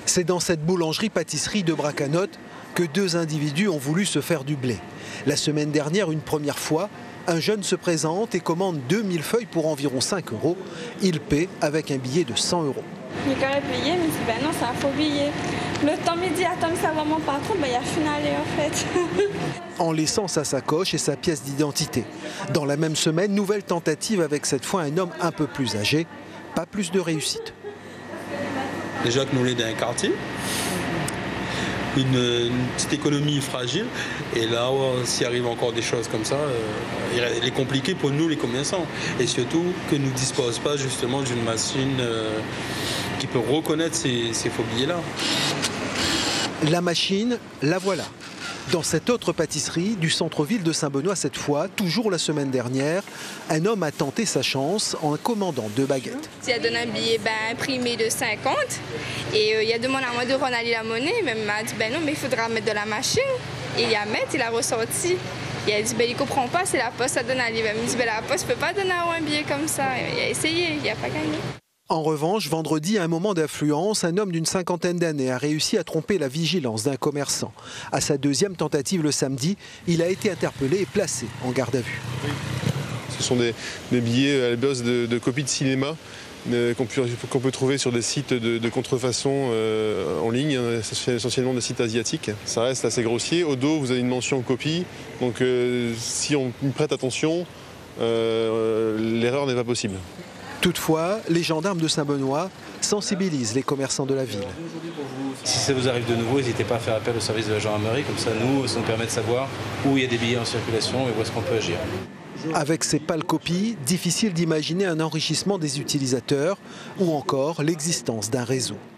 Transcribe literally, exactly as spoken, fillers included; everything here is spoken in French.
C'est dans cette boulangerie-pâtisserie de Bracanotte que deux individus ont voulu se faire du blé. La semaine dernière, une première fois, un jeune se présente et commande deux mille feuilles pour environ cinq euros. Il paie avec un billet de cent euros. Je quand payé, mais c'est ben non, c'est un faux billet. Le temps midi, attends que ça va mon patron, ben il y a finalé en fait. En laissant sa sacoche et sa pièce d'identité. Dans la même semaine, nouvelle tentative avec cette fois un homme un peu plus âgé. Pas plus de réussite. Déjà que nous l'est dans un quartier, une, une petite économie fragile, et là, s'il arrive encore des choses comme ça, euh, il est compliqué pour nous les commerçants. Et surtout que nous ne disposons pas justement d'une machine euh, qui peut reconnaître ces, ces faux billets-là. La machine, la voilà. Dans cette autre pâtisserie du centre-ville de Saint-Benoît cette fois, toujours la semaine dernière, un homme a tenté sa chance en commandant deux baguettes. Il a donné un billet ben, imprimé de cinquante et euh, il a demandé à moi de rendre la monnaie, mais il m'a dit ben non mais il faudra mettre de la machine. Et il a mis, il a ressorti. Il a dit ben il comprend pas, c'est la poste à donner à lui. Il me dit ben la poste ne peut pas donner un billet comme ça. Il a essayé, il n'a pas gagné. En revanche, vendredi, à un moment d'affluence, un homme d'une cinquantaine d'années a réussi à tromper la vigilance d'un commerçant. À sa deuxième tentative le samedi, il a été interpellé et placé en garde à vue. Ce sont des, des billets à la base de, de copies de cinéma euh, qu'on peut, qu'on peut trouver sur des sites de, de contrefaçon euh, en ligne, essentiellement des sites asiatiques. Ça reste assez grossier. Au dos, vous avez une mention copie. Donc euh, si on y prête attention, euh, l'erreur n'est pas possible. Toutefois, les gendarmes de Saint-Benoît sensibilisent les commerçants de la ville. Si ça vous arrive de nouveau, n'hésitez pas à faire appel au service de la gendarmerie, comme ça nous, ça nous permet de savoir où il y a des billets en circulation et où est-ce qu'on peut agir. Avec ces pâles copies, difficile d'imaginer un enrichissement des utilisateurs ou encore l'existence d'un réseau.